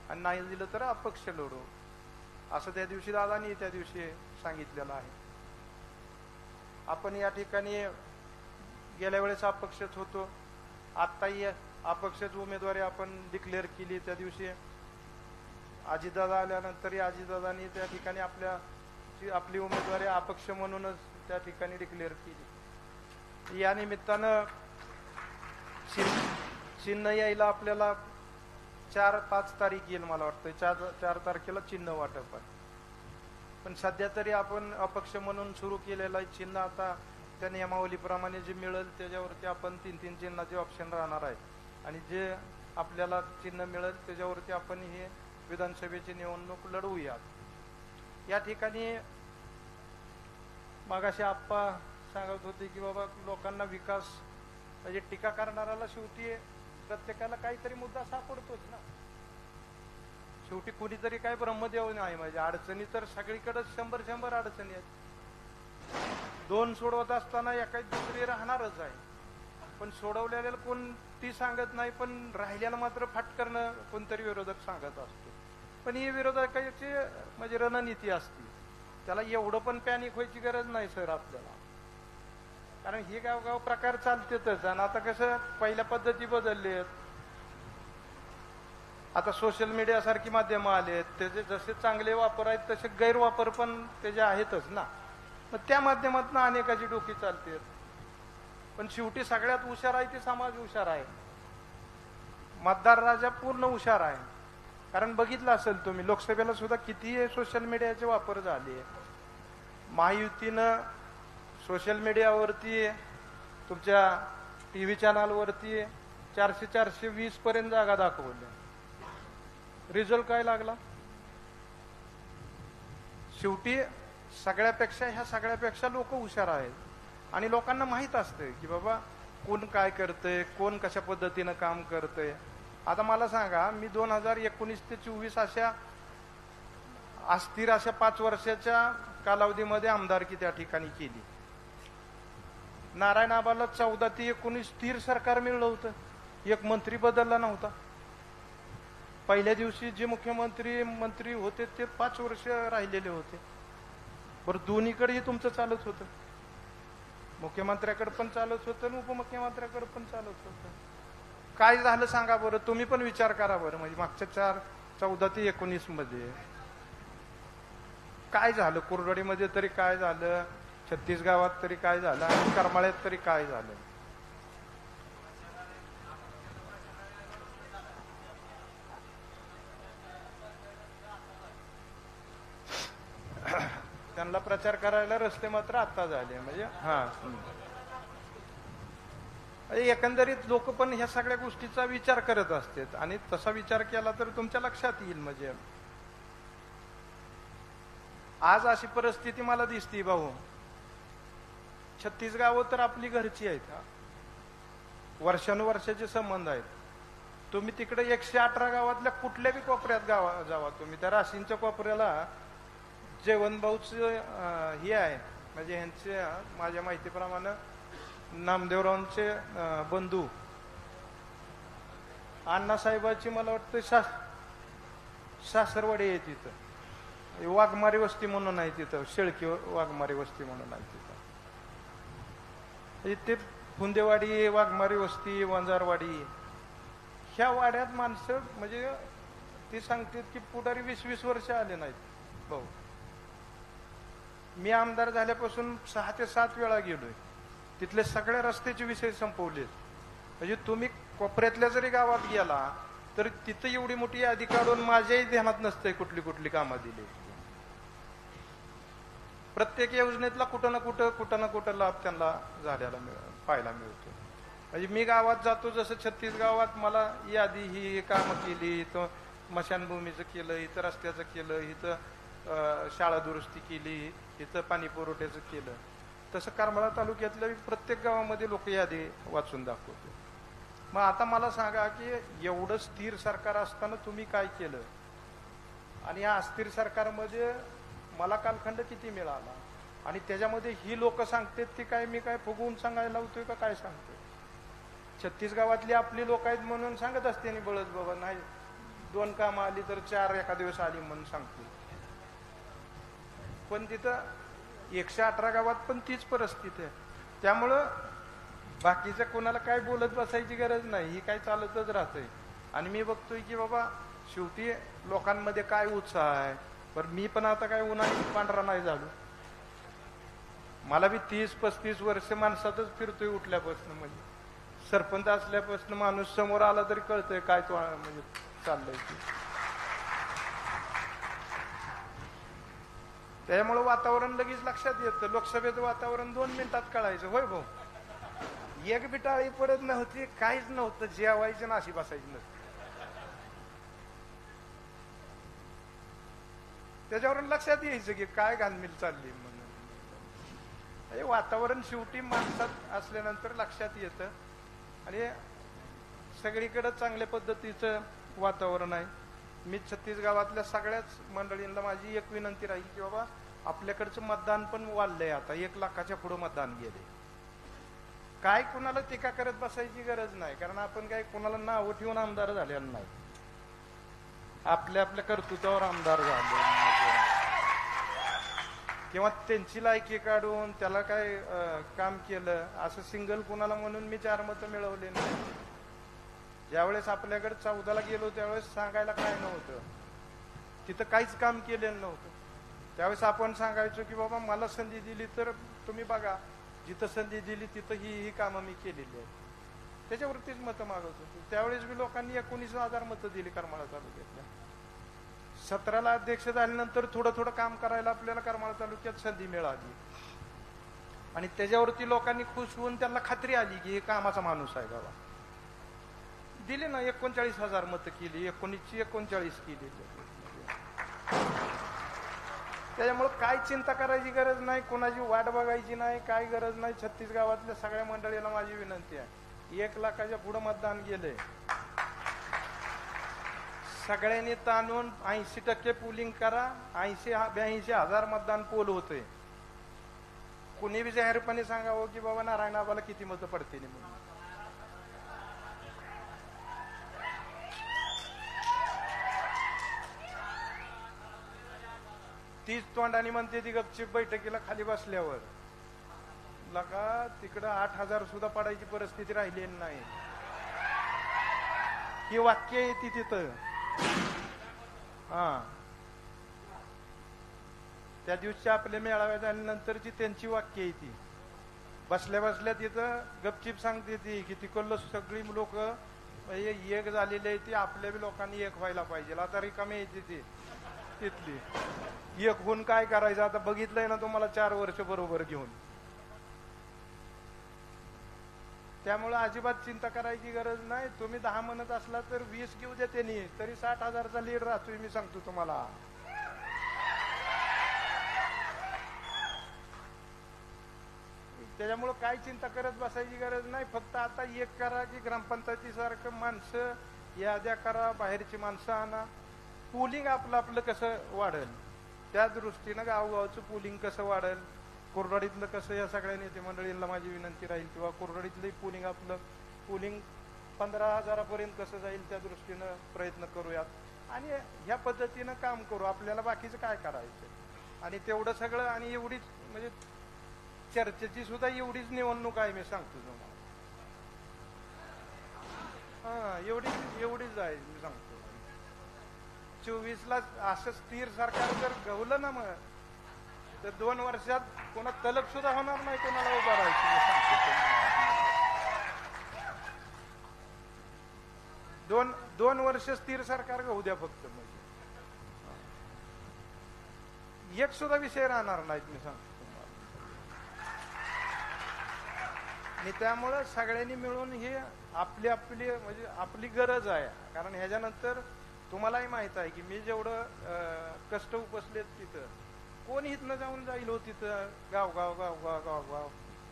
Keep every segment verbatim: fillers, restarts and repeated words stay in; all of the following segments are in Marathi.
आणि नाही दिलं तर अपक्ष लढू, असं त्या दिवशी दादानी त्या दिवशी सांगितलेलं आहे. आपण या ठिकाणी गेल्या वेळेस अपक्षच होतो, आत्ताही अपक्षच उमेदवारी आपण डिक्लेअर केली. त्या दिवशी अजितदादा आल्यानंतरही अजितदादांनी त्या ठिकाणी आपल्या आपली उमेदवारी अपक्ष म्हणूनच त्या ठिकाणी डिक्लेअर केली. या निमित्तानं चिन्ह यायला आपल्याला चार पाच तारीख येईल मला वाटतं. चार चार तारखेला चिन्ह वाटप आहे. पण सध्या तरी आपण अपक्ष म्हणून सुरू केलेलं आहे चिन्ह. आता त्या नियमावलीप्रमाणे जे मिळेल त्याच्यावरती आपण तीन तीन चिन्हाचे ऑप्शन राहणार आहे आणि जे आपल्याला चिन्ह मिळेल त्याच्यावरती आपण हे विधानसभेची निवडणूक लढवूयात. या ठिकाणी मागाशी आप्पा सांगत होते की बाबा लोकांना विकास म्हणजे टीका करणाऱ्याला शेवटी प्रत्येकाला काहीतरी मुद्दा सापडतोच ना. शेवटी कुणीतरी काय ब्रह्मदेव नाही. म्हणजे अडचणी तर सगळीकडे शंभर शंभर अडचणी आहेत. दोन सोडवत असताना एका दुसरी राहणारच आहे, पण सोडवलेल्याला कोण ती सांगत नाही, पण राहिल्याला मात्र फाटकरणं कोणतरी विरोधक सांगत असतो. पण ही विरोधकाची म्हणजे रणनीती असते, त्याला एवढं पण पॅनिक व्हायची गरज नाही सर आपल्याला, कारण हे गावगाव प्रकार चालतेच. आणि आता कसं पहिल्या पद्धती बदलले आहेत, आता सोशल मीडिया सारखी माध्यमं आले आहेत, त्याचे जसे चांगले वापर आहेत तसे गैरवापर पण त्याचे आहेतच ना. मग त्या माध्यमातून अनेकाची डोकी चालते. पण शेवटी सगळ्यात हुशार आहे ते समाज हुशार आहे, मतदार राजा पूर्ण हुशार आहे. कारण बघितलं असेल तुम्ही लोकसभेला सुद्धा किती सोशल मीडियाचे वापर झाले. महायुतीनं सोशल मीडियावरती तुमच्या टी व्ही चॅनलवरती चारशे चारशे वीस पर्यंत जागा दाखवल्या. रिझल्ट काय लागला? शेवटी सगळ्यापेक्षा ह्या सगळ्यापेक्षा लोक हुशार आहेत आणि लोकांना माहीत असते की बाबा कोण काय करतंय, कोण कशा पद्धतीनं काम करतंय. आता मला सांगा, मी दोन हजार एकोणीस ते चोवीस अशा अस्थिर अशा पाच वर्षाच्या कालावधीमध्ये आमदारकी त्या ठिकाणी केली. नारायण आबाला चौदा ते एकोणीस स्थिर सरकार मिळलं होतं, एक मंत्री बदलला नव्हता. पहिल्या दिवशी जे मुख्यमंत्री मंत्री होते ते पाच वर्ष राहिलेले होते. बरं दोन्हीकडेही तुमचं चालत होतं, मुख्यमंत्र्याकडे पण चालत होतं आणि उपमुख्यमंत्र्याकडे पण चालत होतं. काय झालं सांगा बरं, तुम्ही पण विचार करा बरं. म्हणजे मागच्या चार चौदा ते एकोणीस मध्ये काय झालं, कुर्डवाडीमध्ये तरी काय झालं, छत्तीसगावात तरी काय झालं आणि करमाळ्यात तरी काय झालं. त्यांना प्रचार करायला रस्ते मात्र आता झाले. म्हणजे हा एकंदरीत लोक पण ह्या सगळ्या गोष्टीचा विचार करत असतात आणि तसा विचार केला तर तुमच्या लक्षात येईल. म्हणजे आज अशी परिस्थिती मला दिसती भाऊ, छत्तीस गावं तर आपली घरची आहेत, वर्षानुवर्षाचे संबंध आहेत. तुम्ही तिकडे एकशे अठरा गावातल्या कुठल्या बी कोपऱ्यात गावा जावा तुम्ही, त्या राशींच्या कोपऱ्याला जयवंतभाऊच हे आहे. म्हणजे ह्यांचे माझ्या माहितीप्रमाणे नामदेवरावांचे बंधू अण्णासाहेबाची मला वाटतं सास सासरवाडी आहे तिथं, वाघमारी वस्ती म्हणून आहे तिथं, शेळकी वाघमारी वस्ती म्हणून आहे तिथं. ते फुंदेवाडी, वाघमारी वस्ती, वंजारवाडी ह्या वाड्यात माणसं म्हणजे ती सांगतात की पुढारी वीस वीस वर्ष आले नाहीत भाऊ. मी आमदार झाल्यापासून सहा ते सात वेळा गेलोय, तिथले सगळ्या रस्त्याचे विषय संपवले. म्हणजे तुम्ही कोपऱ्यातल्या जरी गावात गेला तर तिथं एवढी मोठी यादी काढून माझ्याही ध्यानात नसतंय कुठली कुठली कामं दिली. प्रत्येक योजनेतला कुठं ना कुठं कुठं ना कुठं लाभ त्यांना झालेला मिळ पाहायला मिळतो. म्हणजे मी गावात जातो, जसं छत्तीस गावात मला यादी ही कामं केली, इथं मशानभूमीचं केलं, इथं रस्त्याचं केलं, इथं शाळा दुरुस्ती केली, इथं पाणी पुरवठ्याचं केलं. तसं करमाळा तालुक्यातल्या प्रत्येक गावामध्ये लोक यादी वाचून दाखवतो. मग आता मला सांगा की एवढं स्थिर सरकार असताना तुम्ही काय केलं आणि या अस्थिर सरकारमध्ये मला कालखंड किती मिळाला आणि त्याच्यामध्ये ही लोक सांगतात ती काय मी काय फुगवून सांगायला लावतोय का काय सांगतोय. छत्तीस गावातली आपली लोक आहेत म्हणून सांगत असते आणि बळच बाबा नाही दोन कामं आली तर चार एका दिवस आली म्हणून सांगतो. पण तिथं एकशे अठरा गावात पण तीच परिस्थिती आहे. त्यामुळं बाकीच्या कोणाला काय बोलत बसायची गरज नाही, ही काय चालतच राहतंय. आणि मी बघतोय की बाबा शेवटी लोकांमध्ये काय उत्साह आहे. पण मी पण आता काय उन्हाळी पांढरा नाही झालो. मला बी तीस पस्तीस वर्ष माणसातच फिरतोय उठल्यापासून. म्हणजे सरपंच असल्यापासून माणूस समोर आला तरी कळतंय काय तो म्हणजे चाललंय की. त्यामुळे वातावरण लगेच लक्षात येतं. लोकसभेचं वातावरण दोन मिनिटात कळायचं. होय भाऊ, एक बी टाळी पडत नव्हती, काहीच नव्हतं, जेवायचं नाशी बसायची नसते. त्याच्यावरून लक्षात यायचं की काय घालमेल चालली म्हणून. हे वातावरण शेवटी माणसात असल्यानंतर लक्षात येतं. आणि सगळीकडे चांगल्या पद्धतीचं वातावरण आहे. मी छत्तीस गावातल्या सगळ्याच मंडळींना माझी एक विनंती राहील की बाबा आपल्याकडचं मतदान पण वाढलंय. आता एक लाखाच्या पुढे मतदान गेले. काय कुणाला टीका करत बसायची गरज नाही, कारण आपण काय कुणाला नाव ठेवून आमदार झालेलं नाही. आपल्या आपल्या कर्तृत्वावर आमदार झाले किंवा त्यांची लायकी काढून त्याला काय काम केलं असं सिंगल कुणाला म्हणून मी चार मतं मिळवले नाही. ज्यावेळेस आपल्याकडे चौदाला गेलो त्यावेळेस सांगायला काय नव्हतं, तिथं काहीच काम केलेलं नव्हतं. त्यावेळेस आपण सांगायचो की बाबा मला संधी दिली तर तुम्ही बघा, जिथं संधी दिली तिथं ही ही कामं मी केलेली आहेत. त्याच्यावरतीच मतं मागत होतो. त्यावेळेस मी लोकांनी एकोणीस हजार मतं दिली करमाळा तालुक्यातल्या. सतराला अध्यक्ष झाल्यानंतर थोडं थोडं काम करायला आपल्याला करमाळा तालुक्यात संधी मिळाली आणि त्याच्यावरती लोकांनी खुश होऊन त्यांना खात्री आली की हे कामाचा माणूस आहे बाबा. दिले ना, एकोणचाळीस हजार मतं केली, एकोणीसची एकोणचाळीस केली. त्याच्यामुळे काय चिंता करायची गरज नाही, कोणाची वाट बघायची नाही, काय गरज नाही. छत्तीस गावातल्या सगळ्या मंडळीला माझी विनंती आहे, एक लाखाच्या पुढे मतदान गेलंय. सगळ्यांनी ताणून ऐंशी टक्के पोलिंग करा. ऐंशी ब्याऐंशी हजार मतदान पोल होतंय. कुणी बी जाहीरपणे सांगावं की बाबा नारायण आबाला किती मतं पडतील म्हणून. तीच तोंडाने म्हणते ती गपचीप बैठकीला खाली बसल्यावर. लका तिकडं आठ हजार सुद्धा पडायची परिस्थिती राहिलेली नाही. ही वाक्य येते तिथं. हा, त्या दिवशी आपल्या मेळाव्या झाल्यानंतरची त्यांची वाक्य येते. बसल्या बसल्या तिथं गपचीप सांगते ती की तिकडलं सगळी लोक एक झालेली आहे, ती आपल्या बी लोकांनी एक व्हायला पाहिजे. आता रिकामी येते ती तिथली. एक होऊन काय करायचं, आता बघितलंय ना तुम्हाला चार वर्ष बरोबर घेऊन. त्यामुळे अजिबात चिंता करायची गरज नाही. तुम्ही दहा म्हणत असला तर वीस घेऊ द्या त्यांनी, तरी साठ हजारचा लीड राहतोय मी सांगतो तुम्हाला. त्याच्यामुळे काय चिंता करत बसायची गरज नाही. फक्त आता एक करा की ग्रामपंचायतीसारखं माणसं याद्या करा, बाहेरची माणसं आणा. पोलिंग आपलं आपलं कसं वाढेल त्या दृष्टीनं गावगावचं पोलिंग कसं वाढेल, कोरडाडीतलं कसं, या सगळ्या नेते मंडळींना माझी विनंती राहील किंवा कोरडाडीतलं पोलिंग आपलं पोलिंग पंधरा हजारापर्यंत कसं जाईल त्या दृष्टीनं प्रयत्न करूयात आणि ह्या पद्धतीनं काम करू. आपल्याला बाकीचं काय करायचं. आणि तेवढं सगळं आणि एवढीच म्हणजे चर्चेची सुद्धा एवढीच निवडणूक आहे मी सांगतो तुम्हाला. हा, एवढीच एवढीच आहे मी सांगतो. चोवीसला असं स्थिर सरकार जर गवलं ना मग तर दोन वर्षात कोणा तलब सुद्धा होणार नाही कोणाला उभा राहायची. दोन दोन वर्ष स्थिर सरकार गहू द्या फक्त, म्हणजे एक सुद्धा विषय राहणार नाहीत मी सांगतो तुम्हाला. आणि त्यामुळं सगळ्यांनी मिळून हे आपली आपली म्हणजे आपली गरज आहे. कारण ह्याच्यानंतर तुम्हालाही माहित आहे की मी जेवढं कष्ट उपसलेत तिथं कोण इथनं जाऊन जाईल हो. तिथं गाव गाव गाव गाव गाव गाव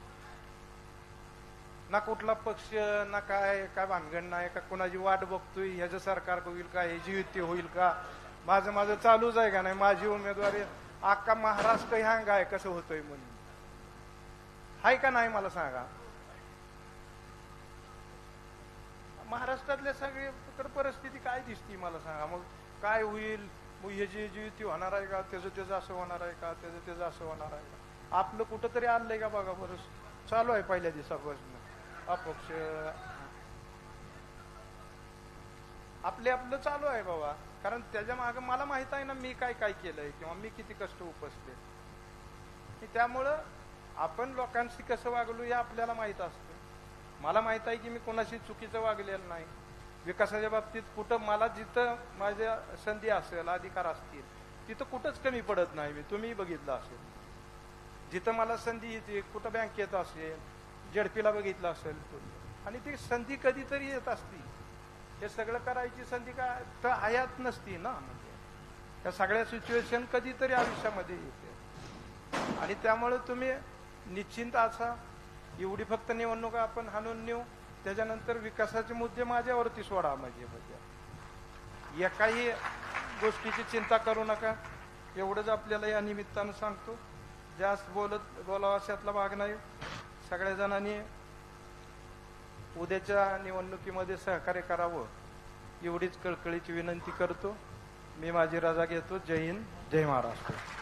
ना कुठला पक्ष ना काय काय भानगड नाही का कोणाची वाट बघतोय ह्याचं सरकार होईल का, ह्याची युती होईल का. माझं माझं चालूच आहे का नाही. माझी उमेदवारी अख्खा महाराष्ट्र ह्यांग आहे कसं होतोय म्हणून. हाय का नाही मला सांगा. महाराष्ट्रातल्या सगळीकडे परिस्थिती काय दिसती मला सांगा. मग काय होईल, मग हे जी जी युती होणार आहे का, त्याचं त्याचं असं होणार आहे का, त्याचं त्याचं असं होणार आहे का. आपलं कुठंतरी आणलंय का बघा बरं. चालू आहे पहिल्या दिवसापासून अपक्ष, आपले आपलं चालू आहे बाबा. कारण त्याच्या मागे मला माहित आहे ना मी काय काय केलंय किंवा मी किती कष्ट उपसले. त्यामुळं आपण लोकांशी कसं वागलो हे आपल्याला माहित असतं. मला माहित आहे की मी कोणाशी चुकीचं वागलेलं नाही. विकासाच्या बाबतीत कुठं मला जिथं माझ्या संधी असेल, अधिकार असतील, तिथं कुठंच कमी पडत नाही मी. तुम्ही बघितलं असेल, जिथं मला संधी येते, कुठं बँकेत असेल, जेडपीला बघितलं असेल तुम्ही. आणि ती संधी कधीतरी येत असती. हे सगळं करायची संधी काय तर हयात नसती ना. म्हणजे त्या सगळ्या सिच्युएशन कधीतरी आयुष्यामध्ये येते. आणि त्यामुळे तुम्ही निश्चिंत असा. एवढी फक्त निवडणूक आपण हाणून नेऊ, त्याच्यानंतर विकासाचे मुद्दे माझ्यावरती सोडा. म्हणजे म्हणजे एकाही गोष्टीची चिंता करू नका. एवढंच आपल्याला या निमित्तानं सांगतो. जास्त बोलत बोलावा अशातला भाग नाही. सगळ्या जणांनी उद्याच्या निवडणुकीमध्ये सहकार्य करावं एवढीच कळकळीची विनंती करतो. मी माझी रजा घेतो. जय हिंद, जय महाराष्ट्र.